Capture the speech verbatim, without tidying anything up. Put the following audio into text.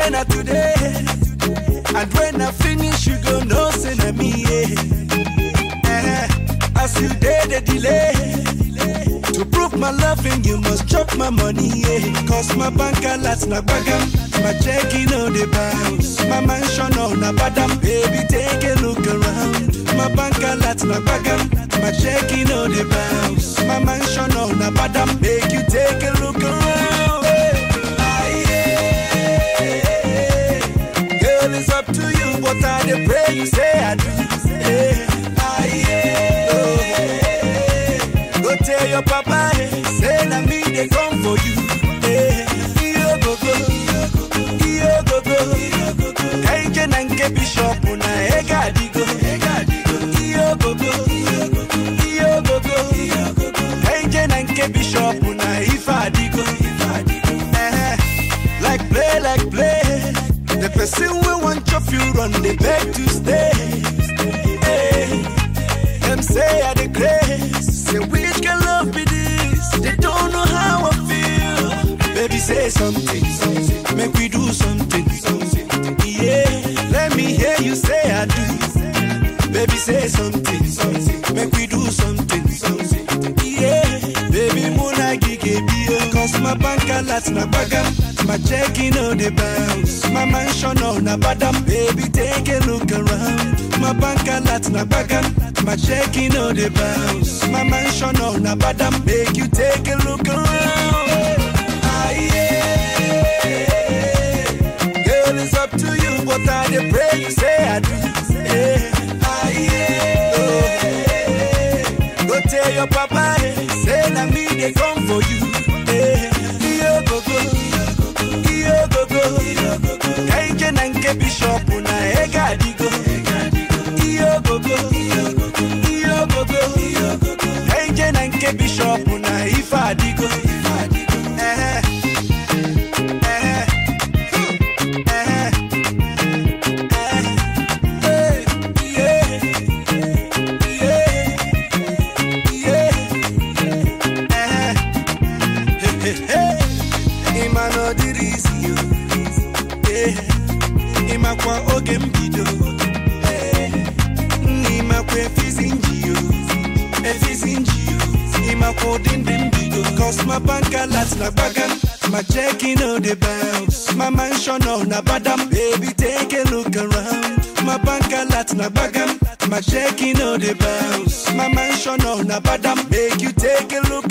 today, not today. And when I finish, you go no say na me, yeah. Uh, as you did the delay, to prove my loving, you must chop my money, yeah. Cause my bank alerts na bagam, my checking on the bounce, my mansion on a badam, baby take a look around. My bank alerts na bagam, my checking on the bounce, my mansion on a badam, make you take a look around. Aye, yeah. Girl, it's up to you, but I dey pray you say I do. Hey, aye, yeah. Oh, go tell your papa, hey, say na me they come for you. Hey, yo go go, yo go go, Kaije nanke bishop na ega digo, yo go go, yo go go, Kaije nanke bishop na ifa digo. Like play, like play. The person we want your few run, they beg to stay. Hey, them say I the grace. Say which can love be this? They don't know how I feel. Baby say something, something. Make we do something, something. Yeah, let me hear you say I do. Baby say something, something. Make we do something, something. Yeah, baby muna gige bio. Cause my bank alerts na bagam. My checking on the bounce, my mansion on a badam, baby take a look around. My bank alerts na bagam, my checking on the bounce, my mansion on a badam, make you take a look around. Ah, yeah. Girl, it's up to you, but I dey pray you say I do. Yeah. Ah, yeah. Oh, go tell your papa, hey, say na me they come for you. Yeah. Yo go go. Go go, Kaije nanke bishop na ega digo. Yo go go, yo go go, Kaije nanke bishop na ifa digo. Eh, eh, eh, eh, yeah, yeah, yeah, eh, hey, hey, hey, imano dirisi. Imakwa oge mbido, Imakwa efizinjiyo, efizinjiyo, Imakwa dindimbido. Cause my bank alerts na bagam, my checking on the bounce, my mansion on a badam, baby take a look around. My bank alerts na bagam, my checking on the bounce, my mansion on a badam, make you take a look